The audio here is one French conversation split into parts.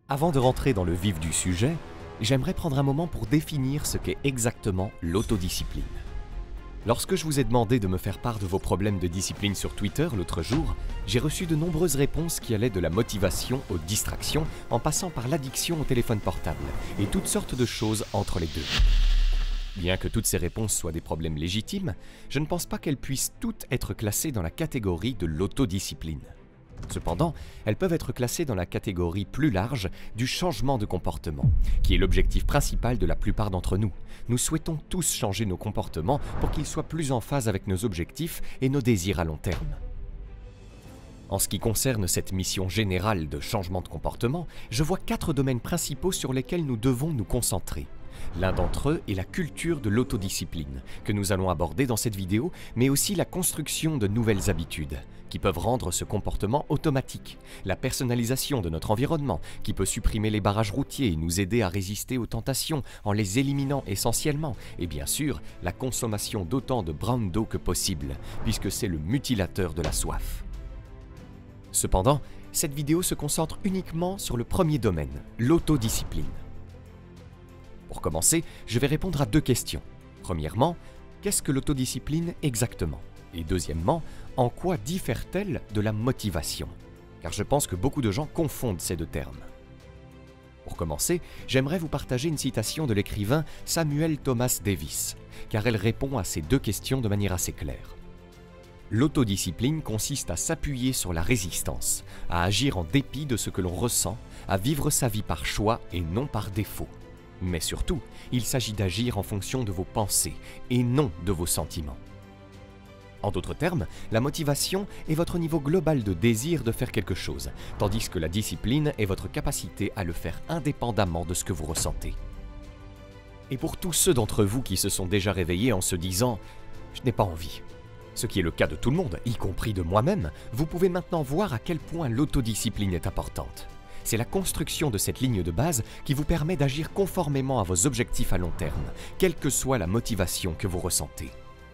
Avant de rentrer dans le vif du sujet, j'aimerais prendre un moment pour définir ce qu'est exactement l'autodiscipline. Lorsque je vous ai demandé de me faire part de vos problèmes de discipline sur Twitter l'autre jour, j'ai reçu de nombreuses réponses qui allaient de la motivation aux distractions, en passant par l'addiction au téléphone portable, et toutes sortes de choses entre les deux. Bien que toutes ces réponses soient des problèmes légitimes, je ne pense pas qu'elles puissent toutes être classées dans la catégorie de l'autodiscipline. Cependant, elles peuvent être classées dans la catégorie plus large du changement de comportement, qui est l'objectif principal de la plupart d'entre nous. Nous souhaitons tous changer nos comportements pour qu'ils soient plus en phase avec nos objectifs et nos désirs à long terme. En ce qui concerne cette mission générale de changement de comportement, je vois 4 domaines principaux sur lesquels nous devons nous concentrer. L'un d'entre eux est la culture de l'autodiscipline, que nous allons aborder dans cette vidéo, mais aussi la construction de nouvelles habitudes, qui peuvent rendre ce comportement automatique, la personnalisation de notre environnement, qui peut supprimer les barrages routiers et nous aider à résister aux tentations en les éliminant essentiellement, et bien sûr, la consommation d'autant de brown d'eau que possible, puisque c'est le mutilateur de la soif. Cependant, cette vidéo se concentre uniquement sur le premier domaine, l'autodiscipline. Pour commencer, je vais répondre à 2 questions. Premièrement, qu'est-ce que l'autodiscipline exactement? Et deuxièmement, en quoi diffère-t-elle de la motivation? Car je pense que beaucoup de gens confondent ces 2 termes. Pour commencer, j'aimerais vous partager une citation de l'écrivain Samuel Thomas Davis, car elle répond à ces 2 questions de manière assez claire. L'autodiscipline consiste à s'appuyer sur la résistance, à agir en dépit de ce que l'on ressent, à vivre sa vie par choix et non par défaut. Mais surtout, il s'agit d'agir en fonction de vos pensées et non de vos sentiments. En d'autres termes, la motivation est votre niveau global de désir de faire quelque chose, tandis que la discipline est votre capacité à le faire indépendamment de ce que vous ressentez. Et pour tous ceux d'entre vous qui se sont déjà réveillés en se disant « je n'ai pas envie », ce qui est le cas de tout le monde, y compris de moi-même, vous pouvez maintenant voir à quel point l'autodiscipline est importante. C'est la construction de cette ligne de base qui vous permet d'agir conformément à vos objectifs à long terme, quelle que soit la motivation que vous ressentez.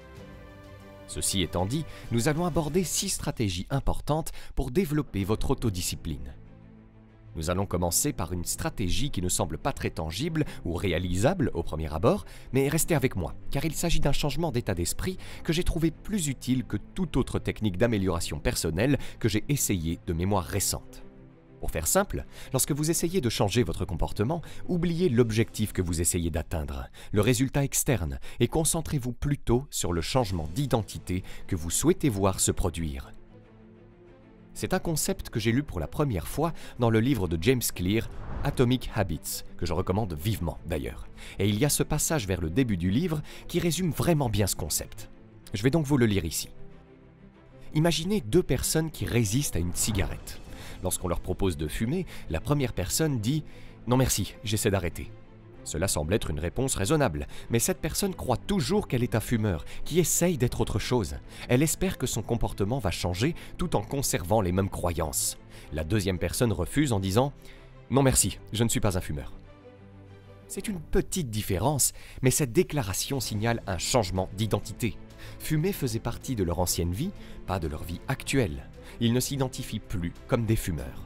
Ceci étant dit, nous allons aborder 6 stratégies importantes pour développer votre autodiscipline. Nous allons commencer par une stratégie qui ne semble pas très tangible ou réalisable au premier abord, mais restez avec moi, car il s'agit d'un changement d'état d'esprit que j'ai trouvé plus utile que toute autre technique d'amélioration personnelle que j'ai essayé de mémoire récente. Pour faire simple, lorsque vous essayez de changer votre comportement, oubliez l'objectif que vous essayez d'atteindre, le résultat externe, et concentrez-vous plutôt sur le changement d'identité que vous souhaitez voir se produire. C'est un concept que j'ai lu pour la première fois dans le livre de James Clear, Atomic Habits, que je recommande vivement d'ailleurs. Et il y a ce passage vers le début du livre qui résume vraiment bien ce concept. Je vais donc vous le lire ici. Imaginez 2 personnes qui résistent à une cigarette. Lorsqu'on leur propose de fumer, la première personne dit « Non merci, j'essaie d'arrêter ». Cela semble être une réponse raisonnable, mais cette personne croit toujours qu'elle est un fumeur, qui essaye d'être autre chose. Elle espère que son comportement va changer tout en conservant les mêmes croyances. La deuxième personne refuse en disant « Non merci, je ne suis pas un fumeur ». C'est une petite différence, mais cette déclaration signale un changement d'identité. Fumer faisait partie de leur ancienne vie, pas de leur vie actuelle. Ils ne s'identifient plus comme des fumeurs.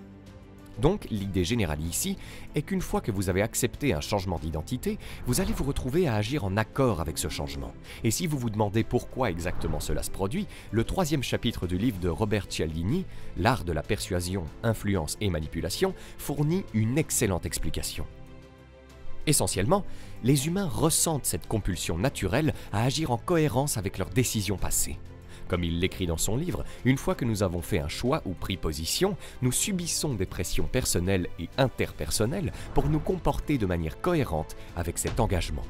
Donc, l'idée générale ici est qu'une fois que vous avez accepté un changement d'identité, vous allez vous retrouver à agir en accord avec ce changement. Et si vous vous demandez pourquoi exactement cela se produit, le 3e chapitre du livre de Robert Cialdini, L'art de la persuasion, influence et manipulation, fournit une excellente explication. Essentiellement, les humains ressentent cette compulsion naturelle à agir en cohérence avec leurs décisions passées. Comme il l'écrit dans son livre, une fois que nous avons fait un choix ou pris position, nous subissons des pressions personnelles et interpersonnelles pour nous comporter de manière cohérente avec cet engagement.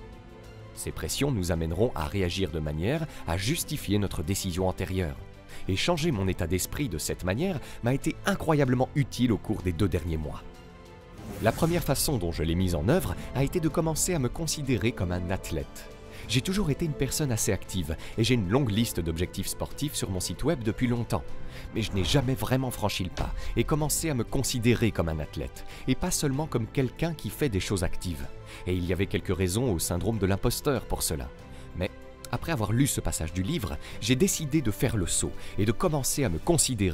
Ces pressions nous amèneront à réagir de manière à justifier notre décision antérieure. Et changer mon état d'esprit de cette manière m'a été incroyablement utile au cours des 2 derniers mois. La première façon dont je l'ai mise en œuvre a été de commencer à me considérer comme un athlète. J'ai toujours été une personne assez active et j'ai une longue liste d'objectifs sportifs sur mon site web depuis longtemps. Mais je n'ai jamais vraiment franchi le pas et commencé à me considérer comme un athlète, et pas seulement comme quelqu'un qui fait des choses actives. Et il y avait quelques raisons au syndrome de l'imposteur pour cela. Mais après avoir lu ce passage du livre, j'ai décidé de faire le saut et de commencer à me considérer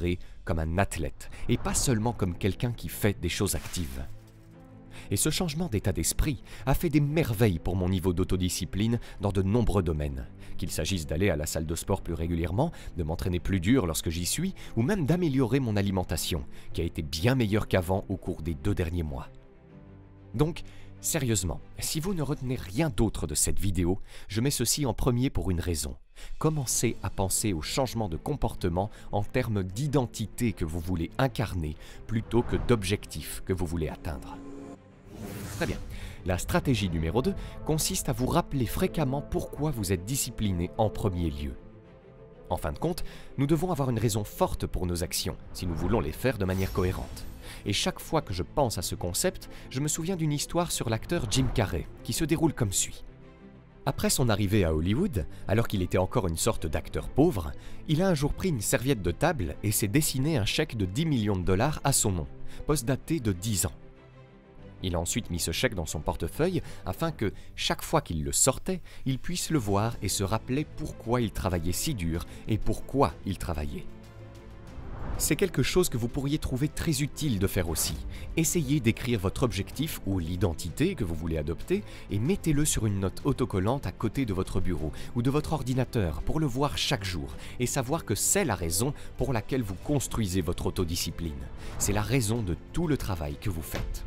comme un athlète, et pas seulement comme quelqu'un qui fait des choses actives. Et ce changement d'état d'esprit a fait des merveilles pour mon niveau d'autodiscipline dans de nombreux domaines, qu'il s'agisse d'aller à la salle de sport plus régulièrement, de m'entraîner plus dur lorsque j'y suis, ou même d'améliorer mon alimentation, qui a été bien meilleure qu'avant au cours des 2 derniers mois. Donc, sérieusement, si vous ne retenez rien d'autre de cette vidéo, je mets ceci en premier pour une raison. Commencez à penser au changement de comportement en termes d'identité que vous voulez incarner plutôt que d'objectifs que vous voulez atteindre. Très bien. La stratégie numéro 2 consiste à vous rappeler fréquemment pourquoi vous êtes discipliné en premier lieu. En fin de compte, nous devons avoir une raison forte pour nos actions si nous voulons les faire de manière cohérente. Et chaque fois que je pense à ce concept, je me souviens d'une histoire sur l'acteur Jim Carrey qui se déroule comme suit. Après son arrivée à Hollywood, alors qu'il était encore une sorte d'acteur pauvre, il a un jour pris une serviette de table et s'est dessiné un chèque de 10 millions de dollars à son nom, postdaté de 10 ans. Il a ensuite mis ce chèque dans son portefeuille afin que, chaque fois qu'il le sortait, il puisse le voir et se rappeler pourquoi il travaillait si dur et pourquoi il travaillait. C'est quelque chose que vous pourriez trouver très utile de faire aussi. Essayez d'écrire votre objectif ou l'identité que vous voulez adopter et mettez-le sur une note autocollante à côté de votre bureau ou de votre ordinateur pour le voir chaque jour et savoir que c'est la raison pour laquelle vous construisez votre autodiscipline. C'est la raison de tout le travail que vous faites.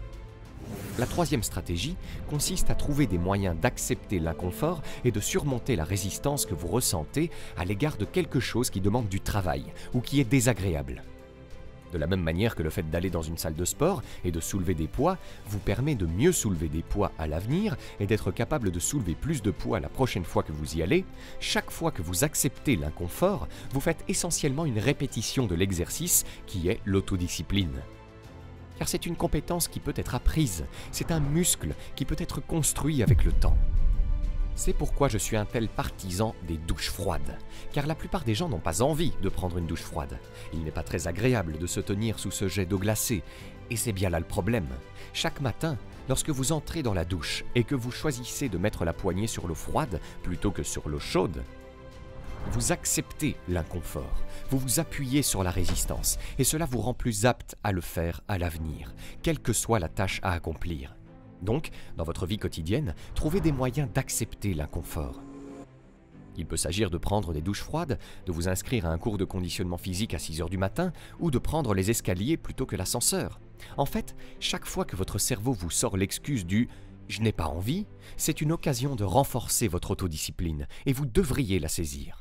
La troisième stratégie consiste à trouver des moyens d'accepter l'inconfort et de surmonter la résistance que vous ressentez à l'égard de quelque chose qui demande du travail ou qui est désagréable. De la même manière que le fait d'aller dans une salle de sport et de soulever des poids vous permet de mieux soulever des poids à l'avenir et d'être capable de soulever plus de poids la prochaine fois que vous y allez, chaque fois que vous acceptez l'inconfort, vous faites essentiellement une répétition de l'exercice qui est l'autodiscipline. Car c'est une compétence qui peut être apprise, c'est un muscle qui peut être construit avec le temps. C'est pourquoi je suis un tel partisan des douches froides, car la plupart des gens n'ont pas envie de prendre une douche froide. Il n'est pas très agréable de se tenir sous ce jet d'eau glacée, et c'est bien là le problème. Chaque matin, lorsque vous entrez dans la douche et que vous choisissez de mettre la poignée sur l'eau froide plutôt que sur l'eau chaude, vous acceptez l'inconfort, vous vous appuyez sur la résistance et cela vous rend plus apte à le faire à l'avenir, quelle que soit la tâche à accomplir. Donc, dans votre vie quotidienne, trouvez des moyens d'accepter l'inconfort. Il peut s'agir de prendre des douches froides, de vous inscrire à un cours de conditionnement physique à 6 h du matin ou de prendre les escaliers plutôt que l'ascenseur. En fait, chaque fois que votre cerveau vous sort l'excuse du « je n'ai pas envie », c'est une occasion de renforcer votre autodiscipline et vous devriez la saisir.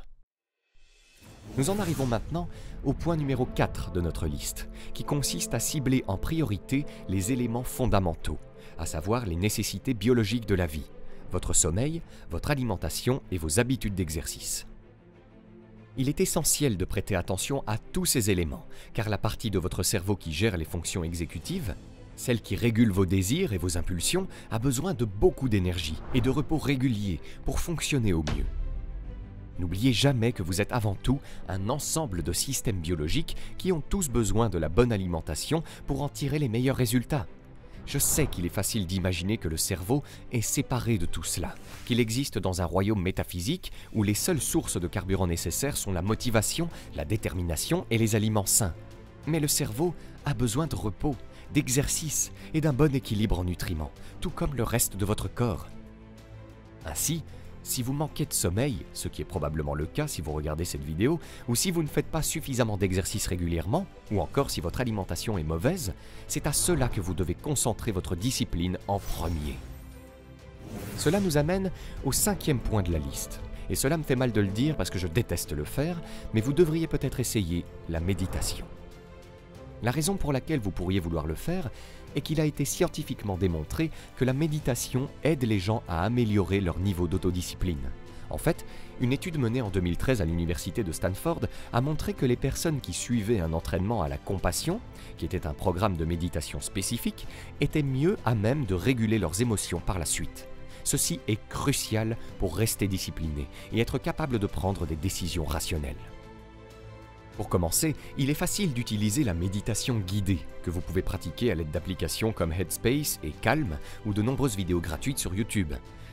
Nous en arrivons maintenant au point numéro 4 de notre liste, qui consiste à cibler en priorité les éléments fondamentaux, à savoir les nécessités biologiques de la vie, votre sommeil, votre alimentation et vos habitudes d'exercice. Il est essentiel de prêter attention à tous ces éléments, car la partie de votre cerveau qui gère les fonctions exécutives, celle qui régule vos désirs et vos impulsions, a besoin de beaucoup d'énergie et de repos réguliers pour fonctionner au mieux. N'oubliez jamais que vous êtes avant tout un ensemble de systèmes biologiques qui ont tous besoin de la bonne alimentation pour en tirer les meilleurs résultats. Je sais qu'il est facile d'imaginer que le cerveau est séparé de tout cela, qu'il existe dans un royaume métaphysique où les seules sources de carburant nécessaires sont la motivation, la détermination et les aliments sains. Mais le cerveau a besoin de repos, d'exercice et d'un bon équilibre en nutriments, tout comme le reste de votre corps. Ainsi, si vous manquez de sommeil, ce qui est probablement le cas si vous regardez cette vidéo, ou si vous ne faites pas suffisamment d'exercice régulièrement, ou encore si votre alimentation est mauvaise, c'est à cela que vous devez concentrer votre discipline en premier. Cela nous amène au 5e point de la liste. Et cela me fait mal de le dire parce que je déteste le faire, mais vous devriez peut-être essayer la méditation. La raison pour laquelle vous pourriez vouloir le faire est qu'il a été scientifiquement démontré que la méditation aide les gens à améliorer leur niveau d'autodiscipline. En fait, une étude menée en 2013 à l'université de Stanford a montré que les personnes qui suivaient un entraînement à la compassion, qui était un programme de méditation spécifique, étaient mieux à même de réguler leurs émotions par la suite. Ceci est crucial pour rester discipliné et être capable de prendre des décisions rationnelles. Pour commencer, il est facile d'utiliser la méditation guidée, que vous pouvez pratiquer à l'aide d'applications comme Headspace et Calm ou de nombreuses vidéos gratuites sur YouTube.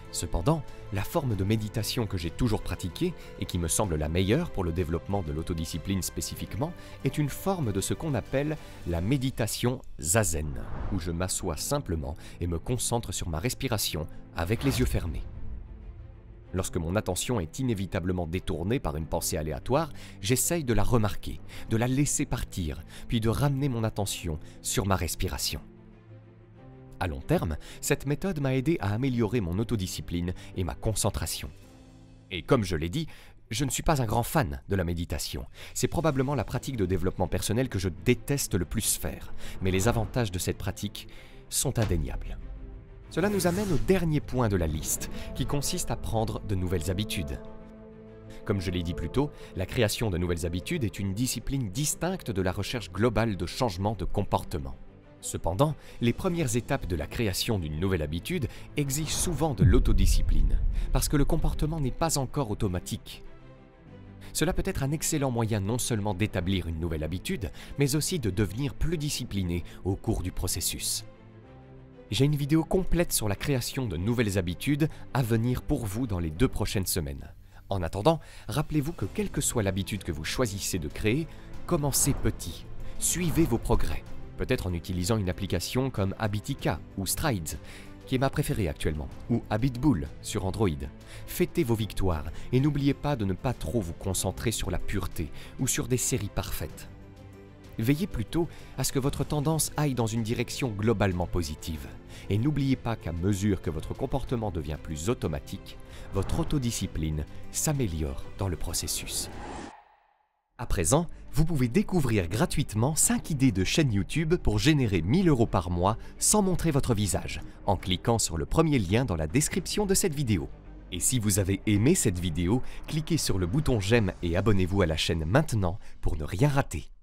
Cependant, la forme de méditation que j'ai toujours pratiquée et qui me semble la meilleure pour le développement de l'autodiscipline spécifiquement est une forme de ce qu'on appelle la méditation zazen, où je m'assois simplement et me concentre sur ma respiration avec les yeux fermés. Lorsque mon attention est inévitablement détournée par une pensée aléatoire, j'essaye de la remarquer, de la laisser partir, puis de ramener mon attention sur ma respiration. À long terme, cette méthode m'a aidé à améliorer mon autodiscipline et ma concentration. Et comme je l'ai dit, je ne suis pas un grand fan de la méditation. C'est probablement la pratique de développement personnel que je déteste le plus faire, mais les avantages de cette pratique sont indéniables. Cela nous amène au dernier point de la liste, qui consiste à prendre de nouvelles habitudes. Comme je l'ai dit plus tôt, la création de nouvelles habitudes est une discipline distincte de la recherche globale de changement de comportement. Cependant, les premières étapes de la création d'une nouvelle habitude exigent souvent de l'autodiscipline, parce que le comportement n'est pas encore automatique. Cela peut être un excellent moyen non seulement d'établir une nouvelle habitude, mais aussi de devenir plus discipliné au cours du processus. J'ai une vidéo complète sur la création de nouvelles habitudes à venir pour vous dans les 2 prochaines semaines. En attendant, rappelez-vous que quelle que soit l'habitude que vous choisissez de créer, commencez petit, suivez vos progrès. Peut-être en utilisant une application comme Habitica ou Strides, qui est ma préférée actuellement, ou Habitbull sur Android. Fêtez vos victoires et n'oubliez pas de ne pas trop vous concentrer sur la pureté ou sur des séries parfaites. Veillez plutôt à ce que votre tendance aille dans une direction globalement positive. Et n'oubliez pas qu'à mesure que votre comportement devient plus automatique, votre autodiscipline s'améliore dans le processus. À présent, vous pouvez découvrir gratuitement 5 idées de chaîne YouTube pour générer 1 000 € par mois sans montrer votre visage, en cliquant sur le premier lien dans la description de cette vidéo. Et si vous avez aimé cette vidéo, cliquez sur le bouton j'aime et abonnez-vous à la chaîne maintenant pour ne rien rater.